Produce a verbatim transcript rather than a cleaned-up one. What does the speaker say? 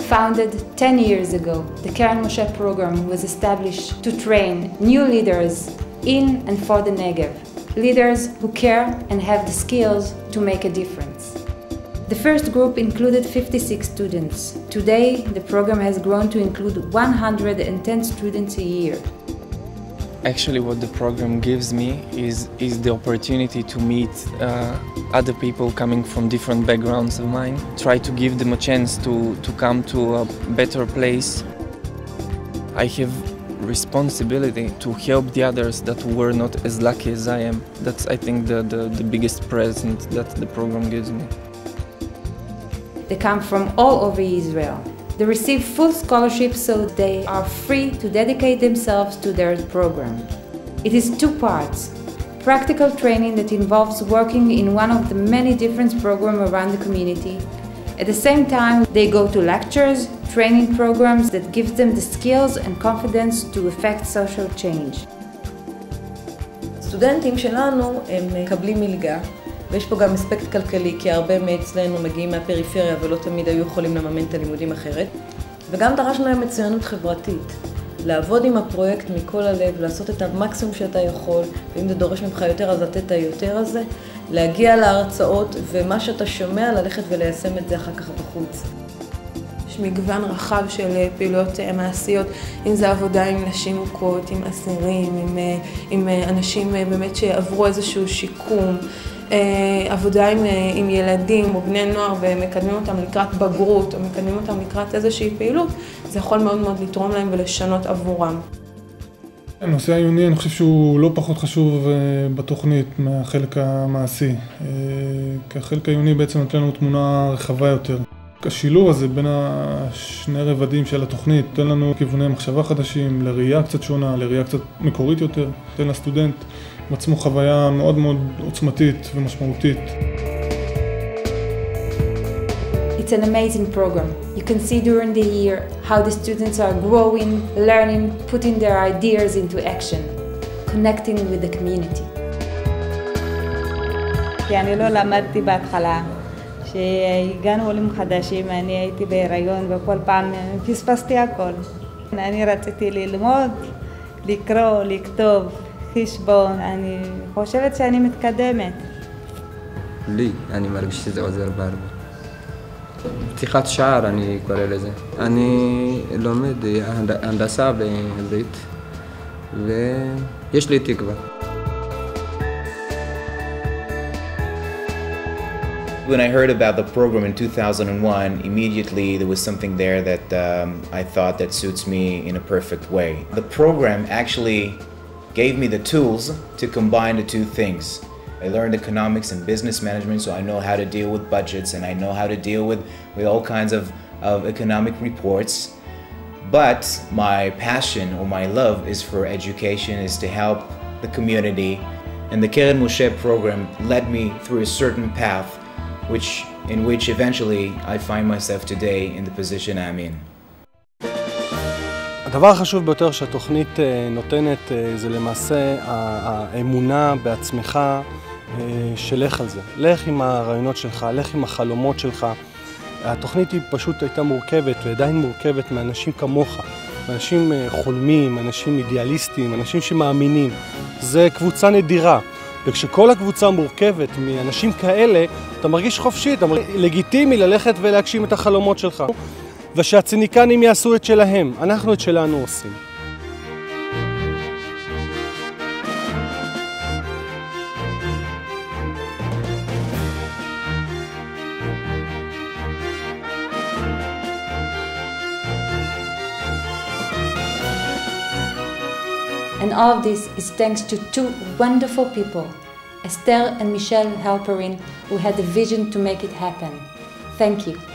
Founded ten years ago, the Keren Moshe program was established to train new leaders in and for the Negev, leaders who care and have the skills to make a difference. The first group included fifty-six students. Today, the program has grown to include one hundred ten students a year. Actually, what the program gives me is, is the opportunity to meet uh, other people coming from different backgrounds of mine. Try to give them a chance to, to come to a better place. I have responsibility to help the others that were not as lucky as I am. That's, I think, the, the, the biggest present that the program gives me. They come from all over Israel. They receive full scholarships, so they are free to dedicate themselves to their program. It is two parts: practical training that involves working in one of the many different programs around the community. At the same time, they go to lectures, training programs that give them the skills and confidence to effect social change. הסטודנטים שלנו הם מקבלים מלגה, ויש פה גם אספקט כלכלי, כי הרבה מאצלנו מגיעים מהפריפריה ולא תמיד היו יכולים לממן את הלימודים אחרת. וגם דרשנו להם מצוינות חברתית, לעבוד עם הפרויקט מכל הלב, לעשות את המקסימום שאתה יכול, ואם זה דורש ממך יותר אז לתת את היותר הזה, להגיע להרצאות, ומה שאתה שומע ללכת וליישם את זה אחר כך בחוץ. יש מגוון רחב של פעילויות מעשיות, אם זה עבודה עם נשים מוכות, עם אסירים, עם, עם אנשים באמת שעברו איזשהו שיקום, עבודה עם, עם ילדים או בני נוער ומקדמים אותם לקראת בגרות או מקדמים אותם לקראת איזושהי פעילות, זה יכול מאוד מאוד לתרום להם ולשנות עבורם. הנושא העיוני אני חושב שהוא לא פחות חשוב בתוכנית מהחלק המעשי, כי החלק העיוני בעצם נותן לנו תמונה רחבה יותר. השילוב הזה בין השני רבדים של התוכנית נותן לנו כיווני מחשבה חדשים, לראייה קצת שונה, לראייה קצת מקורית יותר, נותן לסטודנט בעצמו חוויה מאוד מאוד עוצמתית ומשמעותית. It's an amazing program. You can see during the year how the students are growing, learning, putting their ideas into action, connecting with the community. כי אני לא למדתי בהתחלה. כשהגענו עולים חדשים, אני הייתי בהיריון וכל פעם פספסתי הכל. אני רציתי ללמוד, לקרוא, לכתוב, חשבון. אני חושבת שאני מתקדמת. לי, אני מרגיש שזה עוזר בהרבה. פתיחת שער אני קורא לזה. אני לומד הנדסה בעברית ויש לי תקווה. When I heard about the program in two thousand one, immediately there was something there that um, I thought that suits me in a perfect way. The program actually gave me the tools to combine the two things. I learned economics and business management, so I know how to deal with budgets and I know how to deal with, with all kinds of, of economic reports. But my passion or my love is for education, is to help the community. And the Keren Moshe program led me through a certain path which, in which eventually I find myself today in the position I'm in. הדבר החשוב ביותר שהתוכנית נותנת זה למעשה האמונה בעצמך, שלך על זה. לך עם הרעיונות שלך, לך עם החלומות שלך. התוכנית היא פשוט הייתה מורכבת ועדיין מורכבת מאנשים כמוך, אנשים חולמים, אנשים אידיאליסטים, אנשים שמאמינים. זה קבוצה נדירה. וכשכל הקבוצה מורכבת מאנשים כאלה, אתה מרגיש חופשי, אתה מרגיש לגיטימי ללכת ולהגשים את החלומות שלך. ושהציניקנים יעשו את שלהם, אנחנו את שלנו עושים. And all of this is thanks to two wonderful people, Esther and Michelle Halperin, who had the vision to make it happen. Thank you.